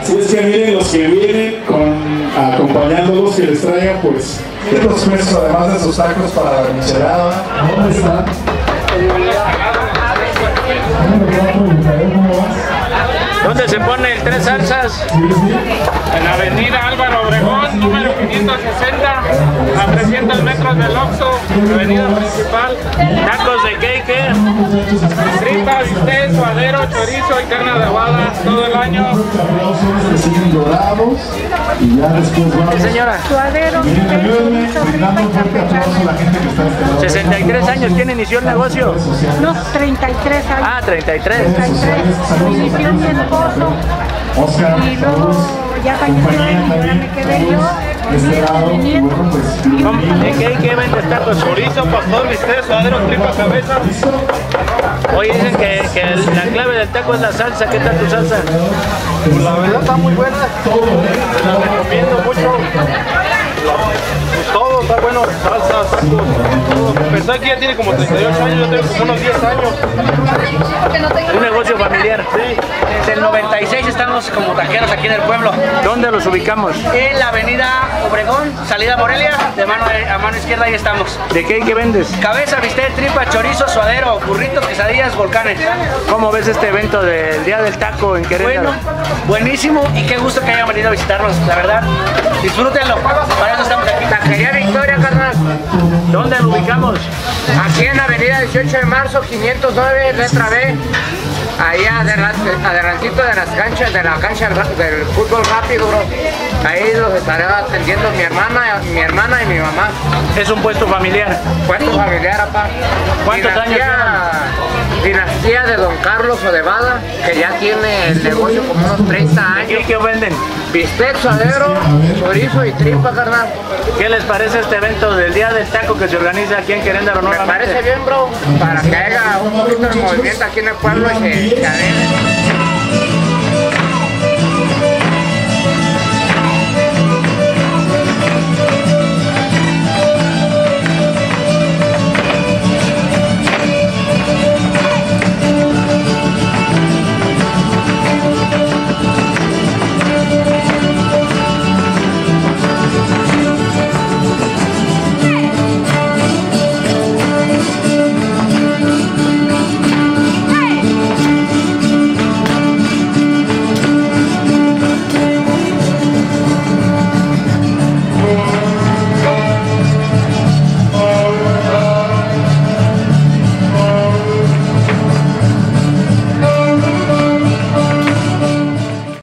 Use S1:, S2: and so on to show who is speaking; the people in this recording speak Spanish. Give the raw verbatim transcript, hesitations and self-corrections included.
S1: Así es que miren, los que vienen con, acompañándolos, que les traigan pues estos pesos, además de sus tacos para la michelada. ¿Dónde están?
S2: ¿Dónde se pone el Tres Salsas?
S3: En la avenida Álvaro Obregón, número quinientos sesenta, a trescientos metros del Oxxo, avenida principal.
S2: ¿Tacos de qué y qué?
S3: Tripa, bistec, suadero, chorizo y carne adobada todo el año.
S2: ¿Qué, señora?
S4: Suadero, bistec, chorizo, tripa y campechano.
S2: sesenta y tres años, ¿quién inició el negocio?
S4: No, treinta y tres años.
S2: Ah, treinta y tres.
S4: treinta y tres. Inició mi esposo y luego ya falleció él y ahora me quedé yo.
S2: ¿De qué y qué vendes tacos?
S3: Chorizo, pastor, bistec, suadero, tripa, cabeza.
S2: Oye, dicen que, que la clave del taco es la salsa. ¿Qué tal tu salsa?
S3: Pues la verdad está muy buena. Te la recomiendo mucho. Pues todo está bueno, salsa, tacos, todo. Pensé que ya tiene como treinta y ocho años, yo tengo como unos diez años.
S2: Un negocio familiar.
S3: Sí.
S5: Desde el noventa y seis estamos como taqueros aquí en el pueblo.
S2: ¿Dónde los ubicamos?
S5: En la avenida Obregón, salida Morelia, de mano a mano izquierda ahí estamos.
S2: ¿De qué y qué vendes?
S5: Cabeza, bistec, tripa, chorizo, suadero, burritos, quesadillas, volcanes.
S2: ¿Cómo ves este evento del Día del Taco en Querétaro?
S5: Bueno, buenísimo y qué gusto que hayan venido a visitarnos, la verdad. Disfrútenlo, para eso estamos aquí.
S6: Taquería Victoria, carnal.
S2: ¿Dónde lo ubicamos?
S6: Aquí en la avenida dieciocho de marzo, quinientos nueve, letra B. Ahí adelantito de las canchas, de la cancha del fútbol rápido, bro. Ahí los estaré atendiendo mi hermana, mi hermana y mi mamá.
S2: Es un puesto familiar.
S6: Puesto familiar, apá.
S2: ¿Cuántos años
S6: Dinastía de Don Carlos Odevada, que ya tiene el negocio como unos treinta
S2: ¿De qué y
S6: años.
S2: qué venden?
S6: Bistec, suadero, chorizo y tripa, carnal.
S2: ¿Qué les parece este evento del Día del Taco que se organiza aquí en Querétaro
S6: Me
S2: nuevamente?
S6: parece bien, bro, para que haya un poquito de movimiento aquí en el pueblo y se, se adhieren.